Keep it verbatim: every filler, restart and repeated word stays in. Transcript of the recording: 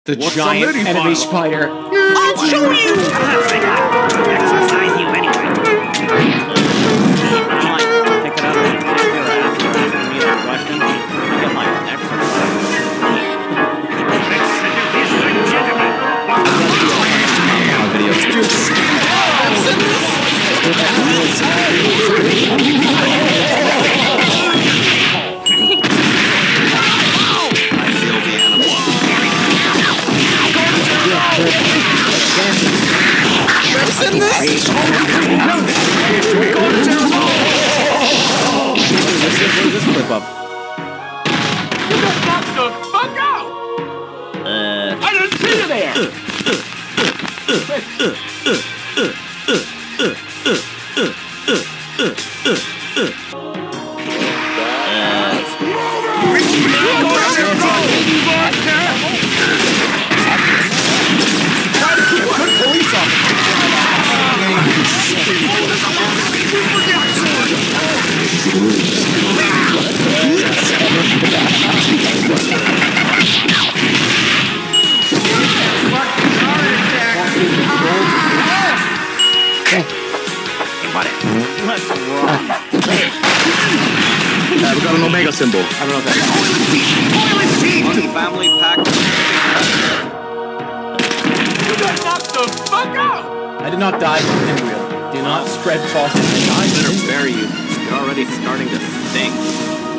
The What's giant a enemy spider. I'll show you! Exercise you anyway. Pick it up and after asking me that question, I get my exercise. This is legitimate. What's in this? This clip up. You got knocked the fuck out! Uh. I didn't see you there! Police officer. What's wrong? Uh, we got an Omega symbol. I don't know if that's One family pack. You got knocked the fuck out! I did not die from pinwheel. Do not spread false information. I better bury you. You're already starting to stink.